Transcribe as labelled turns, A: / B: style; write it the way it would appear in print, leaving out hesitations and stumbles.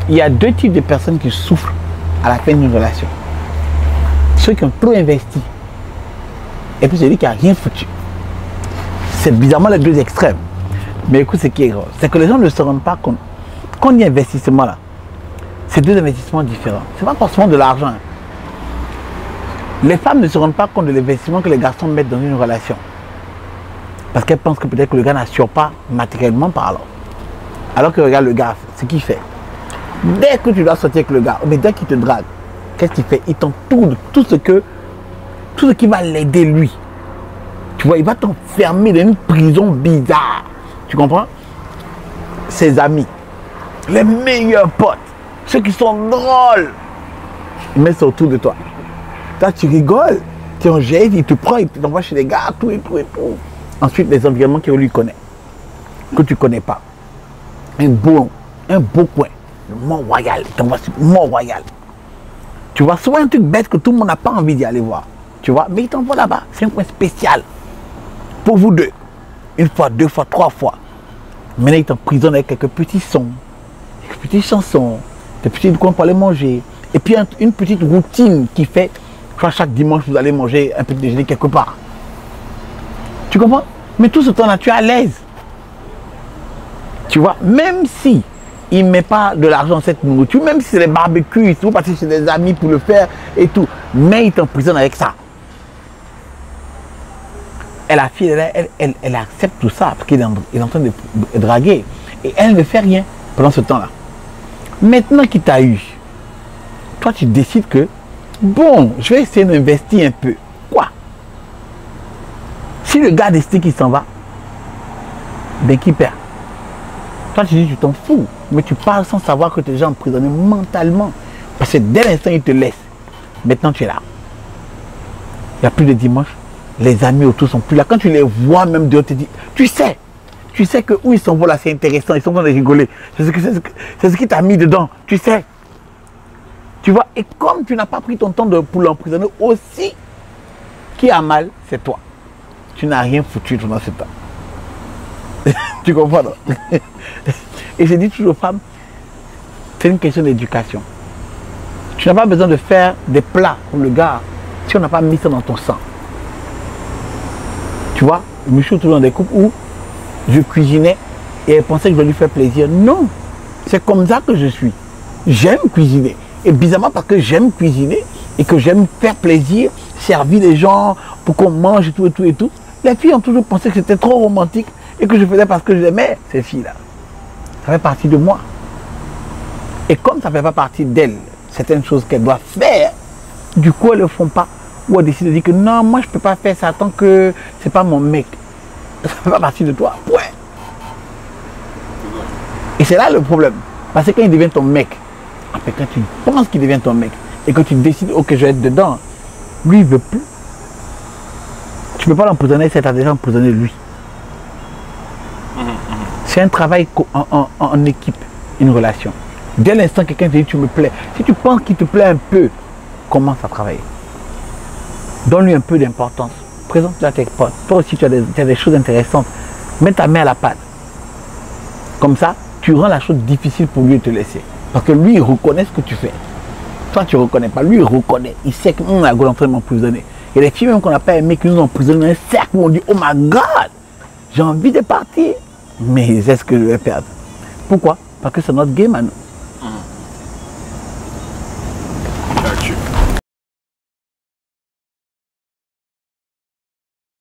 A: il y a deux types de personnes qui souffrent à la fin d'une relation. Ceux qui ont trop investi et puis celui qui n'a rien foutu. C'est bizarrement les deux extrêmes. Mais écoute, ce qui est grave, c'est que les gens ne se rendent pas compte. Quand il y a investissement là, c'est deux investissements différents. Ce n'est pas forcément de l'argent. Les femmes ne se rendent pas compte de l'investissement que les garçons mettent dans une relation. Parce qu'elles pensent que peut-être que le gars n'assure pas matériellement parlant. Alors que regarde le gars, ce qu'il fait. Dès que tu dois sortir avec le gars, mais dès qu'il te drague, qu'est-ce qu'il fait? Il t'entoure tout ce qui va l'aider lui. Tu vois, il va t'enfermer dans une prison bizarre. Tu comprends? Ses amis, les meilleurs potes, ceux qui sont drôles, ils mettent ça autour de toi. Toi, tu rigoles, tu en jettes, il te prend, il t'envoie chez les gars, tout et tout et tout. Ensuite, les environnements que lui connaît, que tu ne connais pas. Un beau coin, le Mont-Royal, il t'envoie sur le Mont-Royal. Tu vois, souvent un truc bête que tout le monde n'a pas envie d'y aller voir. Tu vois, mais il t'envoie là-bas, c'est un coin spécial. Pour vous deux. Une fois, deux fois, trois fois. Maintenant, il t'emprisonne avec quelques petits sons, quelques petites chansons, des petits coins pour aller manger. Et puis une petite routine qui fait, chaque dimanche, vous allez manger un petit déjeuner quelque part. Tu comprends? Mais tout ce temps-là, tu es à l'aise. Tu vois, même si il ne met pas de l'argent dans cette nourriture, même si c'est les barbecues, il faut passer chez des amis pour le faire et tout, mais il t'emprisonne avec ça. Et la fille, elle accepte tout ça parce qu'il est en train de draguer. Et elle ne fait rien pendant ce temps-là. Maintenant qu'il t'a eu, toi tu décides que, bon, je vais essayer d'investir un peu. Quoi? Si le gars décide qu'il s'en va, ben qui perd? Toi tu dis, tu t'en fous. Mais tu parles sans savoir que tu es déjà emprisonné mentalement. Parce que dès l'instant il te laisse, maintenant tu es là. Il n'y a plus de dimanche. Les amis autour sont plus là. Quand tu les vois même dehors, tu te dis, tu sais que où ils s'en vont là, c'est intéressant, ils sont en train de rigoler. C'est ce qui t'a mis dedans, tu sais. Tu vois, et comme tu n'as pas pris ton temps pour l'emprisonner aussi, qui a mal, c'est toi. Tu n'as rien foutu pendant ce temps. Tu comprends, non? Et je dis toujours aux femmes, c'est une question d'éducation. Tu n'as pas besoin de faire des plats pour le gars si on n'a pas mis ça dans ton sang. Tu vois, je me suis toujours dans des couples où je cuisinais et elle pensait que je vais lui faire plaisir. Non, c'est comme ça que je suis. J'aime cuisiner. Et bizarrement parce que j'aime cuisiner et que j'aime faire plaisir, servir les gens pour qu'on mange et tout et tout et tout. Les filles ont toujours pensé que c'était trop romantique et que je faisais parce que j'aimais ces filles-là. Ça fait partie de moi. Et comme ça ne fait pas partie d'elles, certaines choses qu'elles doivent faire, du coup elles ne le font pas. Ou elle décide de dire que non, moi je ne peux pas faire ça tant que c'est pas mon mec. Ça ne fait pas partie de toi. Ouais. Et c'est là le problème. Parce que quand il devient ton mec, après quand tu penses qu'il devient ton mec, et que tu décides, ok, je vais être dedans, lui il ne veut plus. Tu ne peux pas l'emprisonner, c'est déjà emprisonné lui. C'est un travail en équipe, une relation. Dès l'instant que quelqu'un te dit tu me plais, si tu penses qu'il te plaît un peu, commence à travailler. Donne-lui un peu d'importance. Présente-le à tes potes. Toi aussi, tu as des choses intéressantes. Mets ta main à la pâte. Comme ça, tu rends la chose difficile pour lui de te laisser. Parce que lui, il reconnaît ce que tu fais. Toi, tu ne reconnais pas. Lui, il reconnaît. Il sait qu'on a en train de m'emprisonner. Et les filles même qu'on n'a pas aimé, qui nous ont emprisonnés dans un cercle, où on dit, oh my God, j'ai envie de partir. Mais c'est ce que je vais perdre. Pourquoi? Parce que c'est notre game à nous.